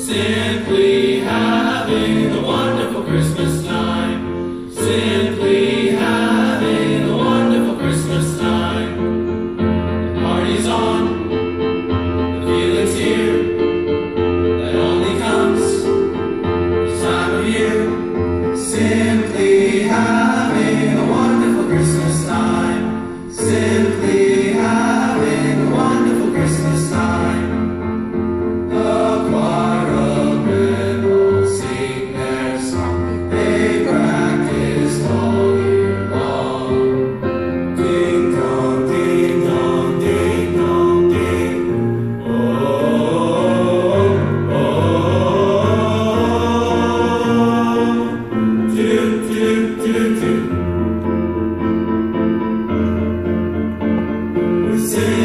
Simply having a wonderful Christmas time. Simply having a wonderful Christmas time. The party's on, the feeling's here. That only comes this time of year. Simply having a wonderful Christmas time. Simply having a wonderful Christmas time. The choir of men will sing their song. They practiced all year long. Ding dong, ding dong, ding dong, ding. Oh, oh, oh. Do, do, do, do. We sing.